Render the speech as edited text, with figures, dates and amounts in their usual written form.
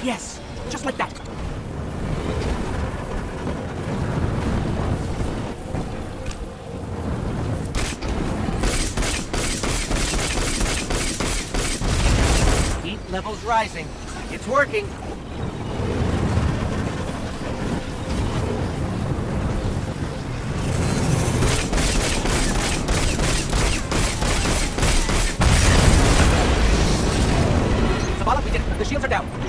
Yes, just like that. Heat levels rising. It's working. Zavala, we did it. The shields are down.